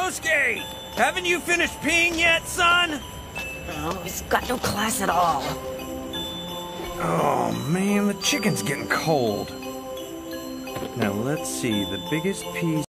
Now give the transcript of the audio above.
Yosuke! Haven't you finished peeing yet, son? Oh, he's got no class at all. Oh, man, the chicken's getting cold. Now, let's see. The biggest piece...